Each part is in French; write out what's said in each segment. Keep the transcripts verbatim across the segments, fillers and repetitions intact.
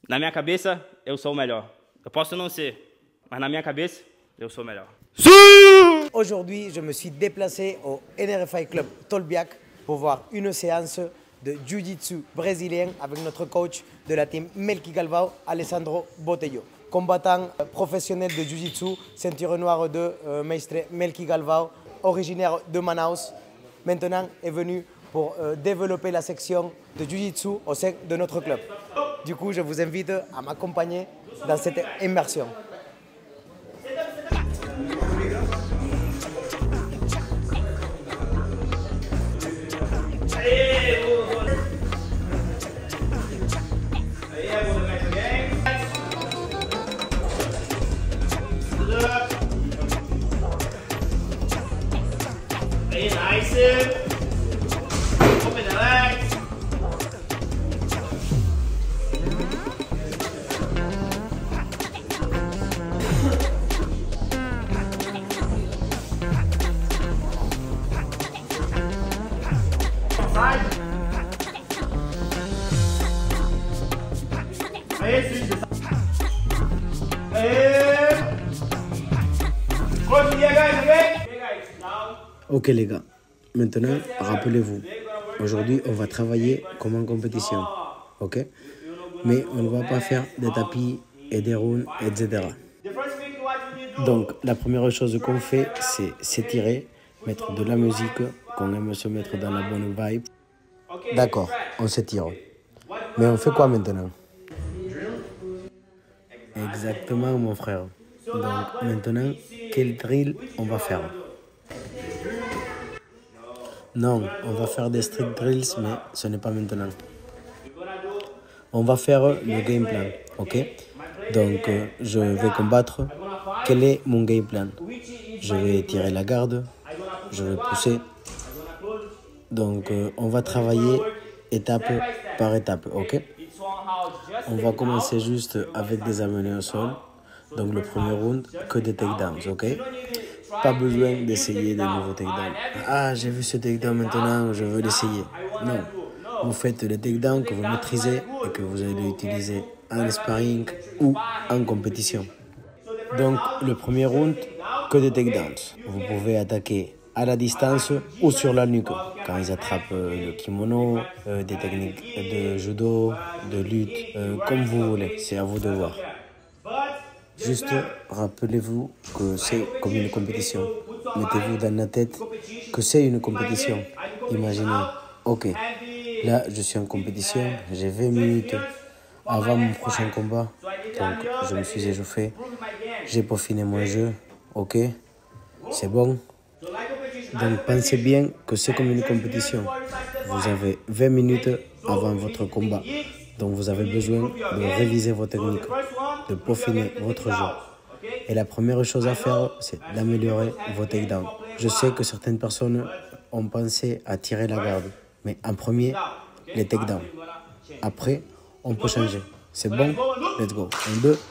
Na minha cabeça, eu sou o melhor. Eu posso não ser, mas na minha cabeça, eu sou o melhor. Aujourd'hui, je me suis déplacé au N R F I Club Tolbiac pour voir une séance de Jiu-Jitsu brésilien avec notre coach de la team Melqui Galvão, Alessandro Botelho. Combattant professionnel de Jiu-Jitsu, ceinture noire de euh, Maestre Melqui Galvão, originaire de Manaus. Maintenant est venu pour euh, développer la section de Jiu-Jitsu au sein de notre club. Du coup, je vous invite à m'accompagner dans cette immersion. Ok les gars, maintenant rappelez-vous, aujourd'hui on va travailler comme en compétition, ok? Mais on ne va pas faire des tapis et des rounds, et cetera. Donc la première chose qu'on fait, c'est s'étirer, mettre de la musique, qu'on aime se mettre dans la bonne vibe. D'accord, on s'étire. Mais on fait quoi maintenant? Exactement mon frère. Donc maintenant, quel drill on va faire? Non, on va faire des street drills, mais ce n'est pas maintenant. On va faire le game plan, ok? Donc, euh, je vais combattre. Quel est mon game plan? Je vais tirer la garde, je vais pousser. Donc, euh, on va travailler étape par étape, ok? On va commencer juste avec des amenés au sol. Donc, le premier round, que des takedowns, ok? Pas besoin d'essayer de nouveaux takedowns. Ah, j'ai vu ce takedown maintenant, je veux l'essayer. Non, vous faites les takedowns que vous maîtrisez et que vous allez utiliser en sparring ou en compétition. Donc, le premier round, que des takedowns. Vous pouvez attaquer à la distance ou sur la nuque. Quand ils attrapent le kimono, euh, des techniques de judo, de lutte, euh, comme vous voulez. C'est à vous de voir. Juste rappelez-vous que c'est comme une compétition. Mettez-vous dans la tête que c'est une compétition. Imaginez, ok, là je suis en compétition, j'ai vingt minutes avant mon prochain combat. Donc je me suis échauffé, j'ai peaufiné mon jeu, ok, c'est bon. Donc pensez bien que c'est comme une compétition. Vous avez vingt minutes avant votre combat. Donc vous avez besoin de réviser vos techniques, de peaufiner votre jeu. Et la première chose à faire, c'est d'améliorer vos takedowns. Je sais que certaines personnes ont pensé à tirer la garde, mais en premier, les takedowns. Après, on peut changer. C'est bon? Let's go. Un, deux.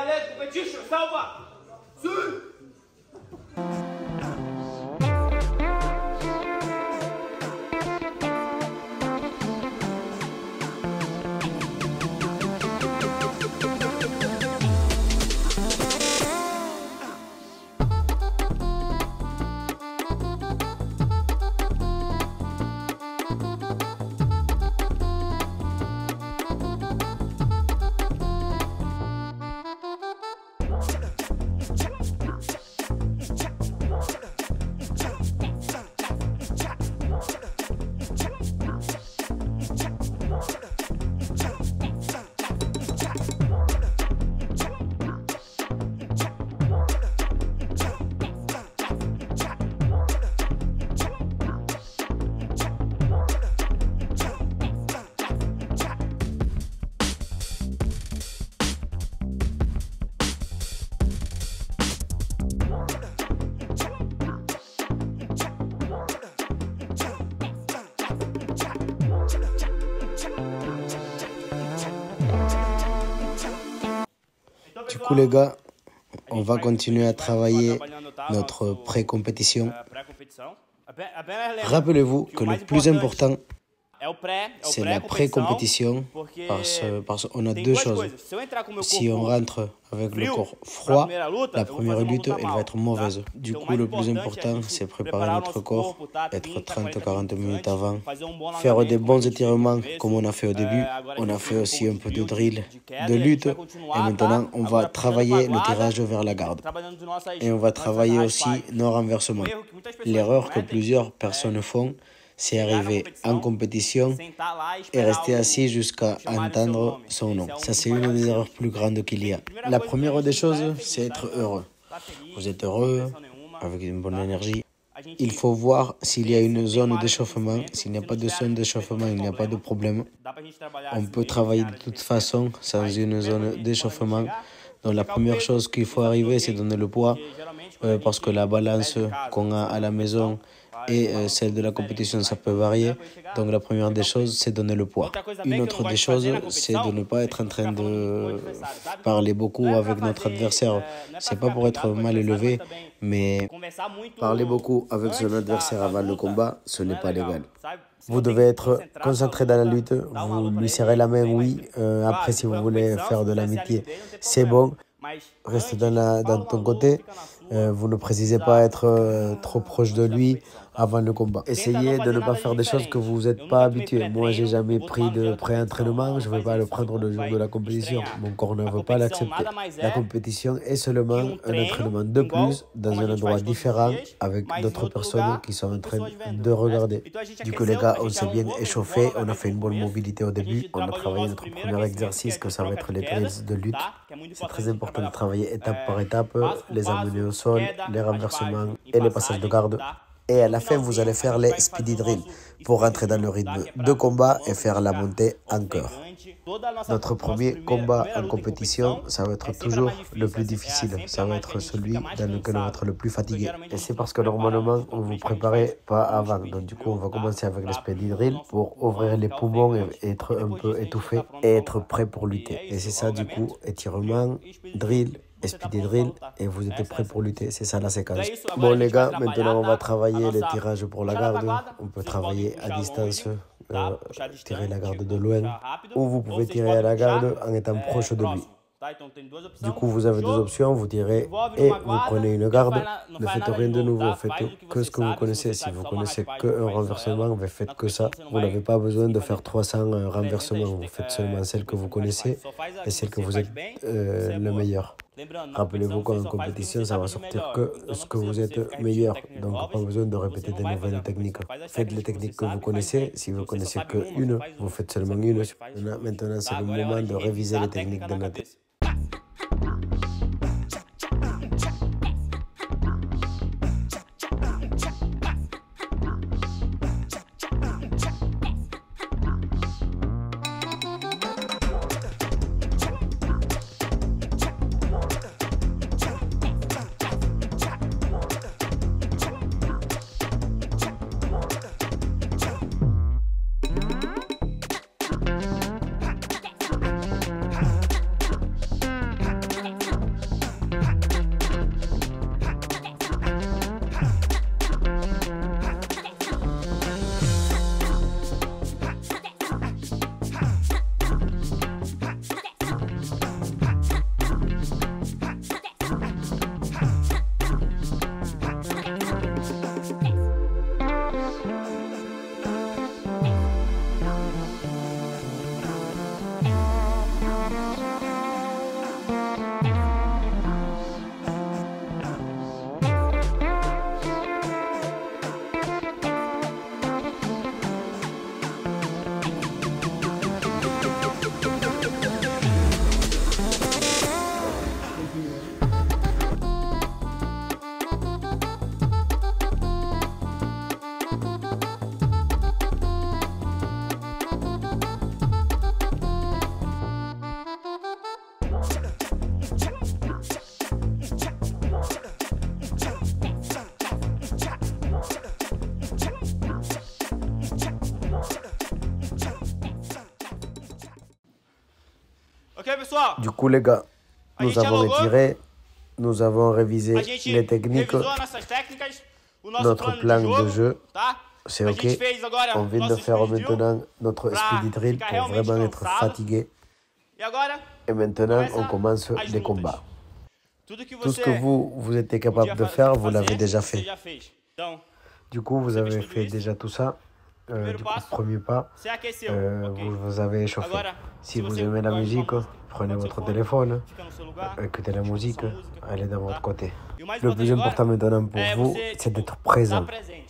Du coup les gars, on va continuer à travailler notre pré-compétition. Rappelez-vous que le plus important, c'est la pré-compétition, parce, parce qu'on a deux choses. Si on rentre avec le corps froid, la première lutte, elle va être mauvaise. Du coup, le plus important, c'est préparer notre corps, être trente à quarante minutes avant, faire des bons étirements, comme on a fait au début. On a fait aussi un peu de drill, de lutte, et maintenant, on va travailler le tirage vers la garde. Et on va travailler aussi nos renversements. L'erreur que plusieurs personnes font, c'est arriver en compétition et rester assis jusqu'à entendre son nom. Ça, c'est une des erreurs plus grandes qu'il y a. La première des choses, c'est être heureux. Vous êtes heureux, avec une bonne énergie. Il faut voir s'il y a une zone d'échauffement. S'il n'y a pas de zone d'échauffement, il n'y a pas de problème. On peut travailler de toute façon sans une zone d'échauffement. Donc la première chose qu'il faut arriver, c'est donner le poids, euh, parce que la balance qu'on a à la maison et euh, celle de la compétition, ça peut varier. Donc la première des choses, c'est donner le poids. Une autre des choses, c'est de ne pas être en train de parler beaucoup avec notre adversaire. C'est pas pour être mal élevé, mais parler beaucoup avec son adversaire avant le combat, ce n'est pas légal. Vous devez être concentré dans la lutte, vous lui serrez la main, oui. Euh, après, si vous voulez faire de l'amitié, c'est bon. Reste dans, la, dans ton côté. Euh, vous ne précisez pas être euh, trop proche de lui avant le combat. Essayez de ne pas faire des choses que vous n'êtes pas habitué. Moi, j'ai jamais pris de pré-entraînement. Je ne vais pas le prendre le jour de la compétition. Mon corps ne veut pas l'accepter. La compétition est seulement un entraînement de plus dans un endroit différent avec d'autres personnes qui sont en train de regarder. Du coup, les gars, on s'est bien échauffé. On a fait une bonne mobilité au début. On a travaillé notre premier exercice, que ça va être les drills de lutte. C'est très important de travailler étape par étape, les amener au sol, les renversements et les passages de garde. Et à la fin, vous allez faire les speedy drills pour rentrer dans le rythme de combat et faire la montée en cœur. Notre premier combat en compétition, ça va être toujours le plus difficile. Ça va être celui dans lequel on va être le plus fatigué. Et c'est parce que normalement, on ne vous préparait pas avant. Donc du coup, on va commencer avec les speedy drills pour ouvrir les poumons et être un peu étouffé et être prêt pour lutter. Et c'est ça du coup, étirement, drill, speedy drill, et vous êtes prêts pour lutter. C'est ça la séquence. Bon les gars, maintenant on va travailler les tirages pour la garde. On peut travailler à distance, euh, tirer la garde de loin, ou vous pouvez tirer à la garde en étant proche de lui. Du coup, vous avez deux options, vous tirez et vous prenez une garde. Ne faites rien de nouveau, faites que ce que vous connaissez. Si vous connaissez qu'un renversement, vous faites que ça. Vous n'avez pas besoin de faire trois cents renversements, vous faites seulement celle que vous connaissez et celle que vous êtes euh, le meilleur. Rappelez-vous qu'en compétition, ça va sortir que ce que vous êtes meilleur. Donc, pas besoin de répéter de nouvelles techniques. Faites les techniques que vous connaissez. Si vous connaissez qu'une, vous faites seulement une. Maintenant, c'est le moment de réviser les techniques de notre tête. Du coup, les gars, nous avons étiré, nous avons révisé les techniques, notre plan de jeu. c'est ok. On vient de faire maintenant notre speed drill pour vraiment être fatigué. Et maintenant, on commence les combats. Tout ce que vous, vous êtes capable de faire, vous l'avez déjà fait. Du coup, vous avez fait déjà tout ça. Euh, du coup, premier pas, euh, vous, vous avez échauffé. Si vous aimez la musique, prenez votre téléphone, écoutez la musique, allez de votre côté. Le plus important maintenant pour vous, c'est d'être présent.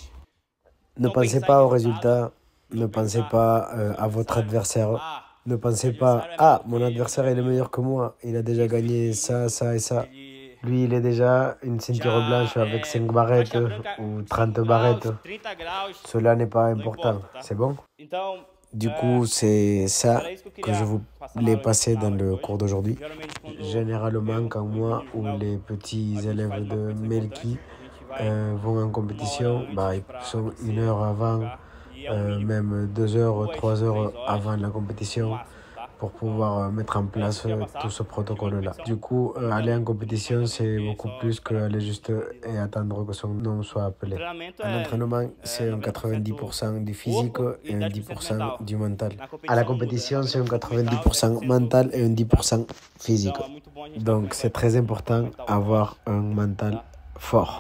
Ne pensez pas au résultat, ne pensez pas euh, à votre adversaire, ne pensez pas « Ah, mon adversaire il est meilleur que moi, il a déjà gagné ça, ça et ça ». Lui, il est déjà une ceinture blanche avec cinq barrettes ou trente barrettes. Cela n'est pas important, c'est bon? Du coup, c'est ça que je voulais passer dans le cours d'aujourd'hui. Généralement, quand moi ou les petits élèves de Melki euh, vont en compétition, bah, ils sont une heure avant, euh, même deux heures, trois heures avant la compétition, pour pouvoir mettre en place tout ce protocole-là. Du coup, euh, aller en compétition, c'est beaucoup plus qu'aller juste et attendre que son nom soit appelé. Un entraînement, c'est un quatre-vingt-dix pour cent du physique et un dix pour cent du mental. À la compétition, c'est un quatre-vingt-dix pour cent mental et un dix pour cent physique. Donc, c'est très important d'avoir un mental fort.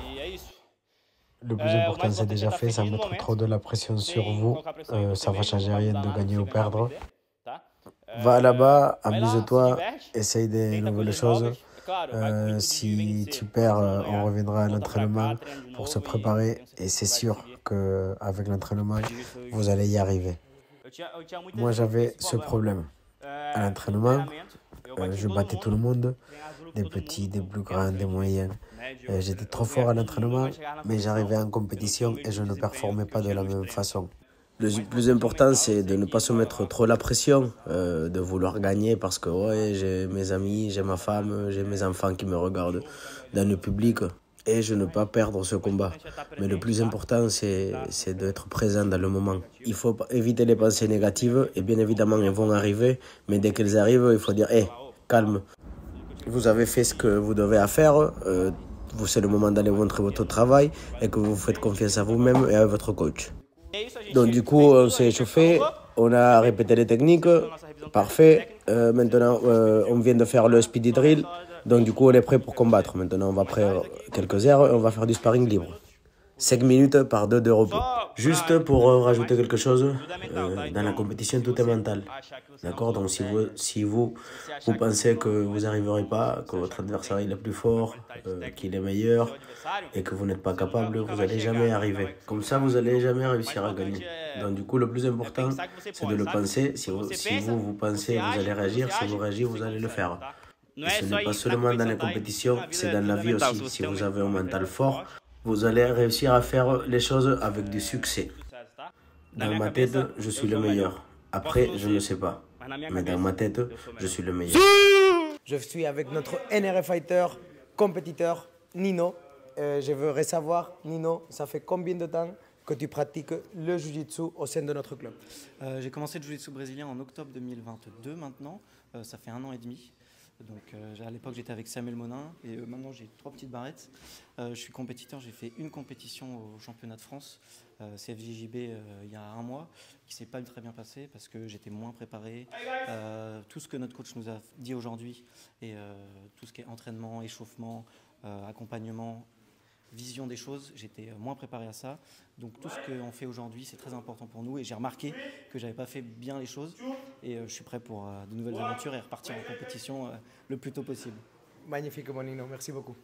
Le plus important, c'est déjà fait, sans mettre trop de la pression sur vous. Euh, ça ne va changer rien de gagner ou perdre. Va là-bas, amuse-toi, essaye des nouvelles choses. Euh, si tu perds, on reviendra à l'entraînement pour se préparer. Et c'est sûr qu'avec l'entraînement, vous allez y arriver. Moi, j'avais ce problème. À l'entraînement, euh, je battais tout le monde, des petits, des plus grands, des moyens. Euh, J'étais trop fort à l'entraînement, mais j'arrivais en compétition et je ne performais pas de la même façon. Le plus important, c'est de ne pas se mettre trop la pression, euh, de vouloir gagner parce que ouais, j'ai mes amis, j'ai ma femme, j'ai mes enfants qui me regardent dans le public et je ne pas perdre ce combat. Mais le plus important, c'est d'être présent dans le moment. Il faut éviter les pensées négatives et bien évidemment, elles vont arriver, mais dès qu'elles arrivent, il faut dire hé, hey, calme. Vous avez fait ce que vous devez faire, euh, c'est le moment d'aller montrer votre travail et que vous faites confiance à vous-même et à votre coach. Donc du coup, on s'est échauffé, on a répété les techniques, parfait. Euh, maintenant, euh, on vient de faire le speedy drill, donc du coup, on est prêt pour combattre. Maintenant, on va prendre quelques heures et on va faire du sparring libre. cinq minutes par deux de repos. Juste pour euh, rajouter quelque chose, euh, dans la compétition, tout est mental. D'accord? Donc si vous, si vous, vous pensez que vous n'arriverez pas, que votre adversaire il est plus fort, euh, qu'il est meilleur, et que vous n'êtes pas capable, vous n'allez jamais arriver. Comme ça, vous n'allez jamais réussir à gagner. Donc du coup, le plus important, c'est de le penser. Si vous, si vous, vous pensez, vous allez réagir. Si vous réagissez, vous allez le faire. Et ce n'est pas seulement dans les compétitions, c'est dans la vie aussi. Si vous avez un mental fort, vous allez réussir à faire les choses avec du succès. Dans ma tête, je suis le meilleur. Après, je ne sais pas. Mais dans ma tête, je suis le meilleur. Je suis avec notre N R F fighter, compétiteur, Nino. Euh, je voudrais savoir, Nino, ça fait combien de temps que tu pratiques le Jiu-Jitsu au sein de notre club? euh, J'ai commencé le Jiu-Jitsu brésilien en octobre deux mille vingt-deux maintenant. Euh, ça fait un an et demi. Donc, euh, à l'époque, j'étais avec Samuel Monin et euh, maintenant, j'ai trois petites barrettes. Euh, je suis compétiteur, j'ai fait une compétition au championnat de France, euh, C F J J B, euh, il y a un mois, qui ne s'est pas très bien passé parce que j'étais moins préparé. Euh, tout ce que notre coach nous a dit aujourd'hui, et euh, tout ce qui est entraînement, échauffement, euh, accompagnement, vision des choses, j'étais moins préparé à ça. Donc tout ce qu'on fait aujourd'hui, c'est très important pour nous. Et j'ai remarqué que je n'avais pas fait bien les choses. Et euh, je suis prêt pour euh, de nouvelles aventures et repartir en compétition euh, le plus tôt possible. Magnifique, mon Nino. Merci beaucoup.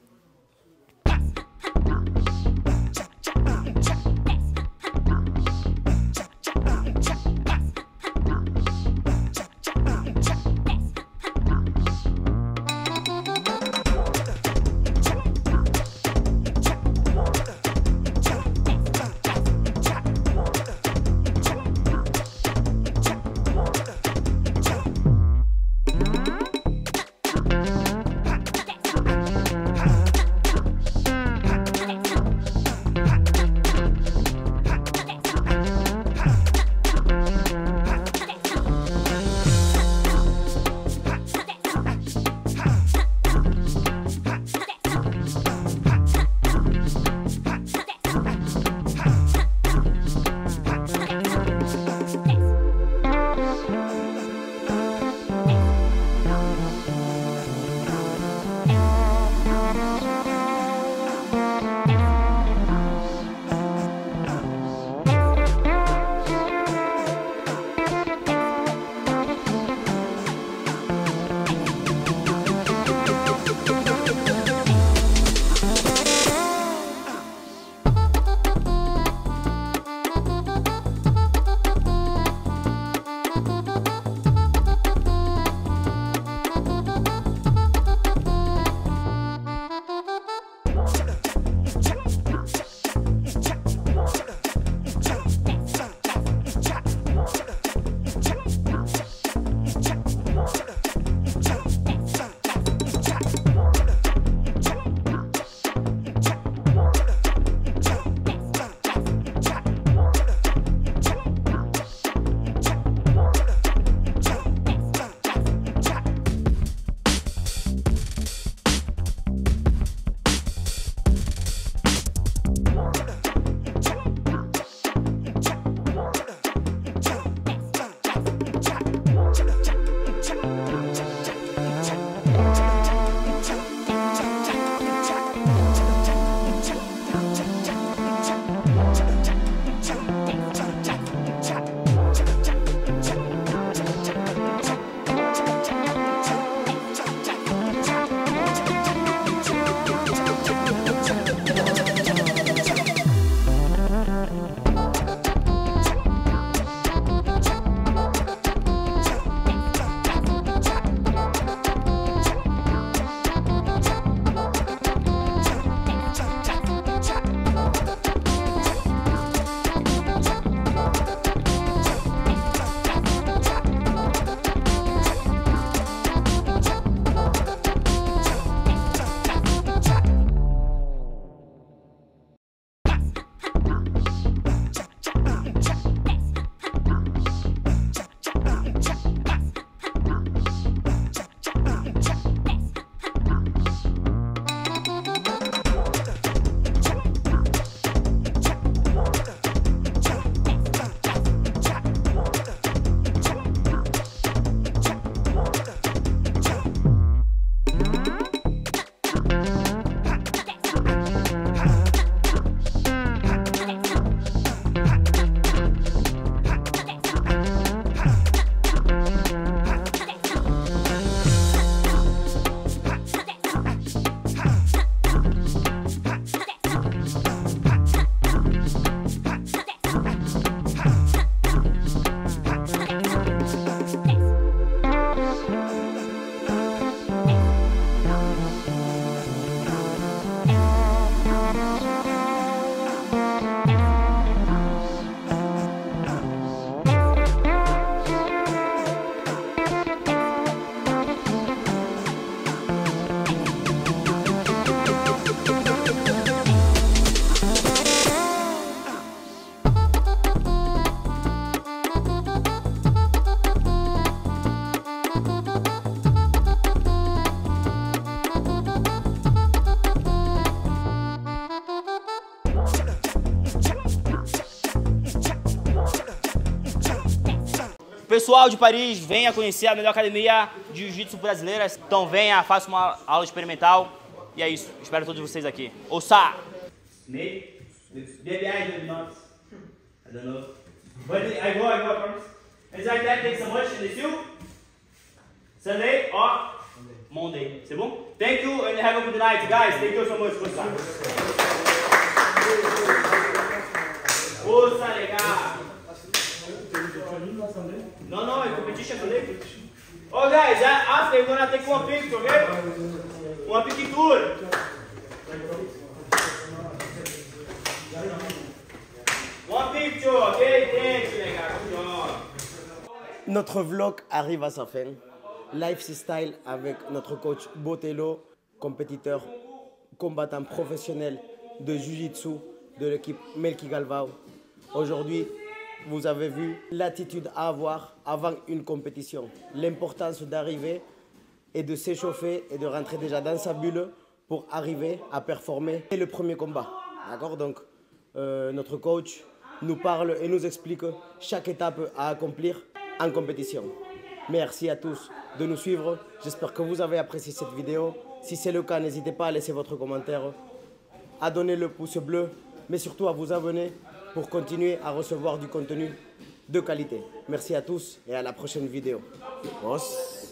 Pessoal de Paris, venha conhecer a melhor academia de jiu-jitsu brasileira. Então venha, faça uma aula experimental. E é isso. Espero todos vocês aqui. Ouça! Maybe I not. I don't know. But I go, I go, I promise. It's like that, take so much in the field. Sunday or Monday. C'est bon? Thank you and have a good night, guys. Thank you so much. Ouça, legal. No, no, it's competition today. Oh guys, after you're gonna take one picture, okay? One picture. One picture, okay? Thanks, les gars. Good job. Notre vlog arrive à sa fin. Lifestyle avec notre coach Botello, compétiteur, combattant professionnel de Jiu-Jitsu de l'équipe Melki Galvao. Aujourd'hui, vous avez vu l'attitude à avoir avant une compétition. L'importance d'arriver et de s'échauffer et de rentrer déjà dans sa bulle pour arriver à performer. C'est le premier combat. D'accord? Donc, euh, notre coach nous parle et nous explique chaque étape à accomplir en compétition. Merci à tous de nous suivre. J'espère que vous avez apprécié cette vidéo. Si c'est le cas, n'hésitez pas à laisser votre commentaire, à donner le pouce bleu, mais surtout à vous abonner pour continuer à recevoir du contenu de qualité. Merci à tous et à la prochaine vidéo. Os.